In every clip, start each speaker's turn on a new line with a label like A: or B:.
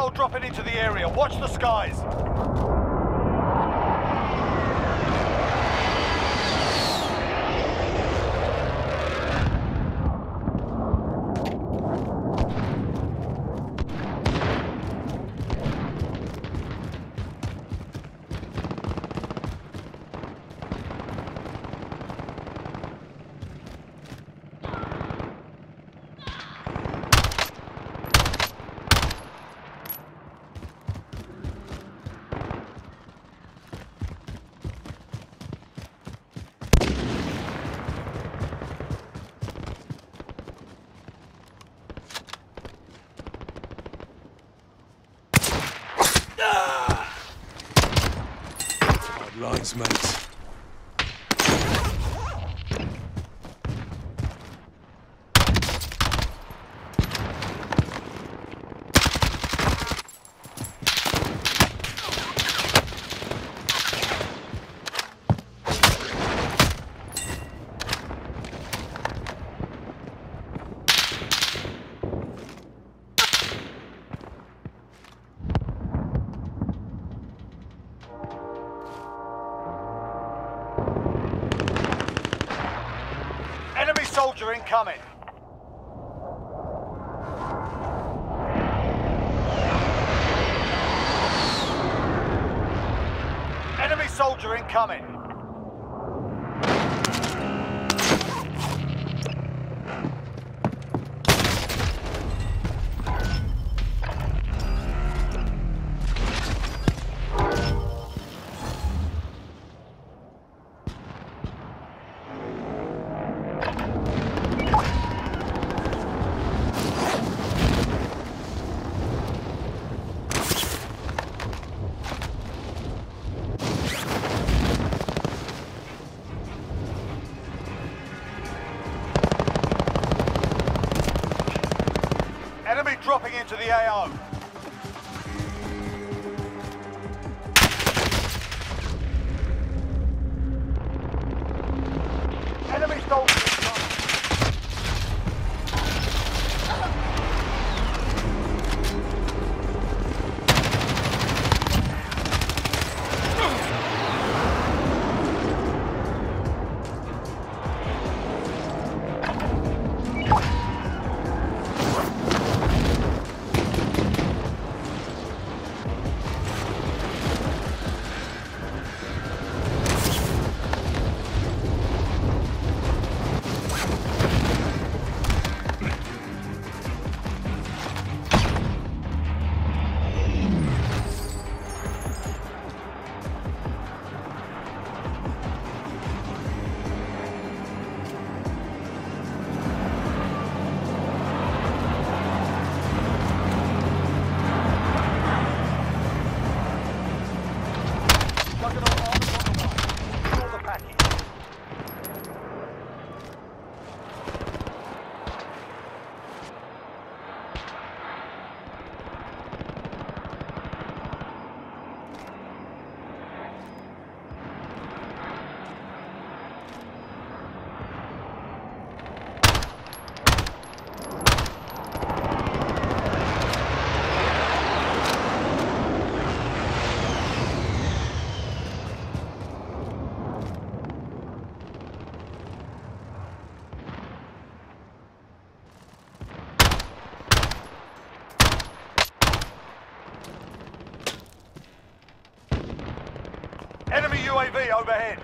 A: Hostile dropping into the area. Watch the skies.
B: Lines, mate.
A: Enemy soldier incoming. Enemy soldier incoming. Enemy dropping into the AO. Enemy soldier incoming. Enemy UAV overhead.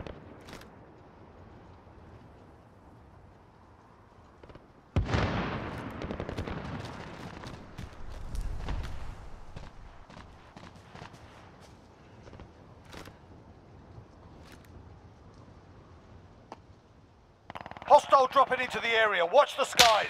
A: Hostile dropping into the area. Watch the skies.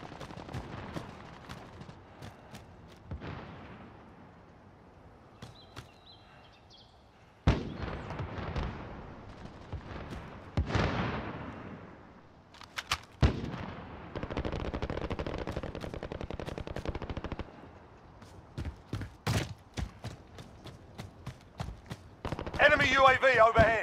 A: Enemy UAV overhead.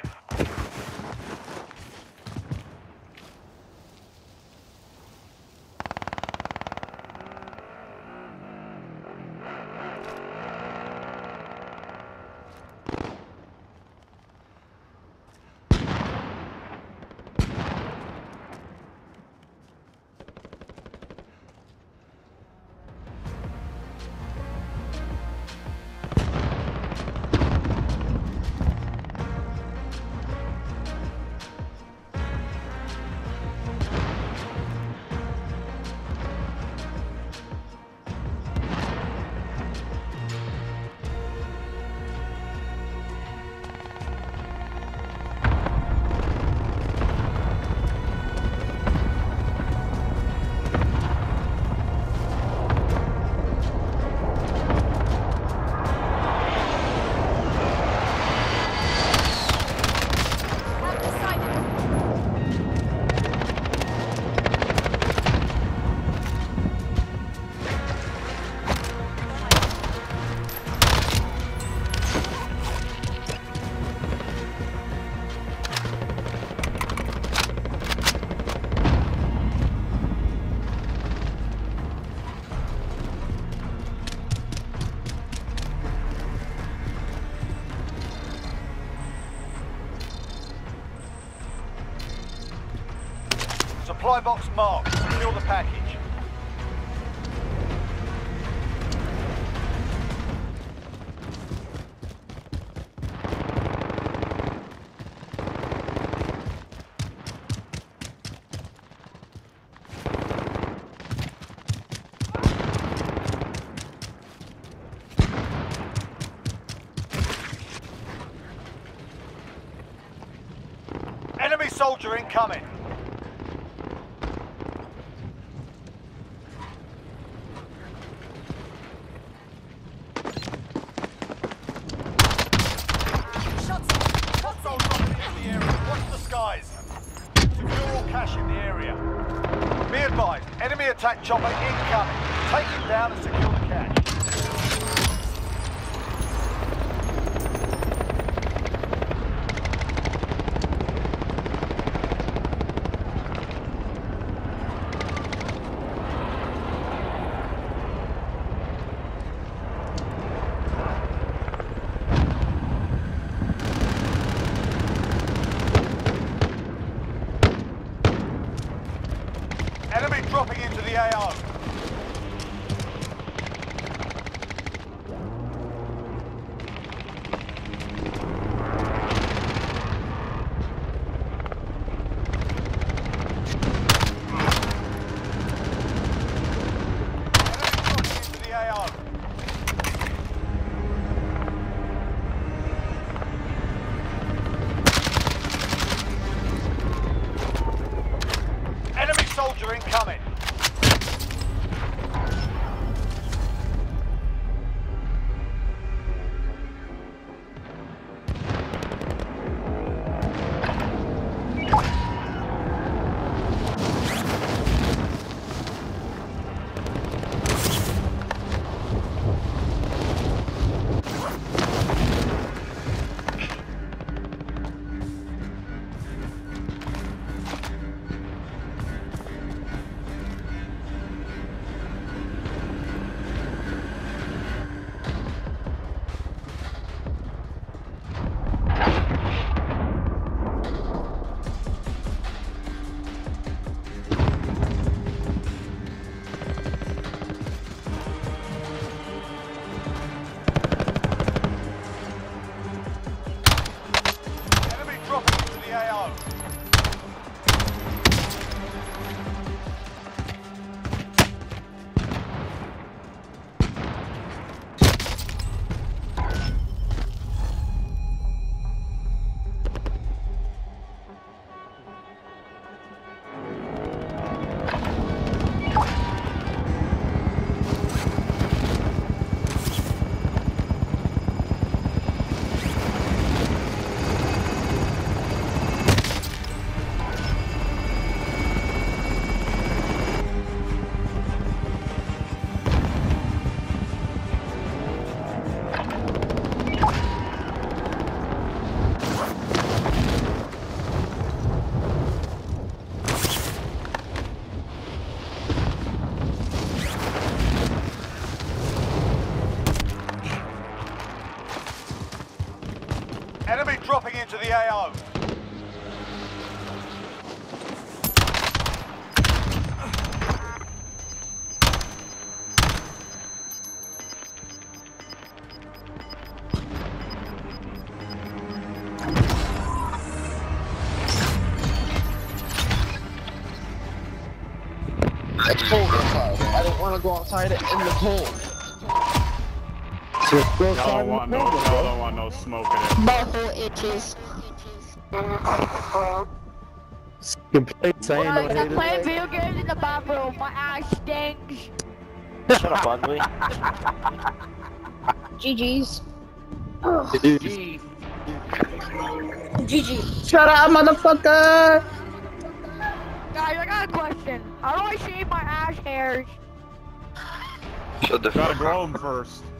A: Supply box marked. Secure the package. Enemy soldier incoming. Hostile dropping into the area. Watch the skies. Secure all cash in the area. Be advised, enemy attack chopper incoming. Take him down and secure the cash. Enemy dropping into the AO. Soldier incoming. Enemy dropping into the AO.
C: It's cold outside. I don't want to go outside in the cold.
D: Y'all don't want no smoke in it.
E: Butthole itches.
C: Complaints saying
E: Right, I'm playing video games in the bathroom. My ass stinks.
F: Shut up, ugly.
E: GG's. GG.
C: Shut up, motherfucker!
E: Guys, I got a question. How do I shave my ass hairs?
F: Shut the
D: Gotta
F: fuck
D: grow
F: up.
D: them first.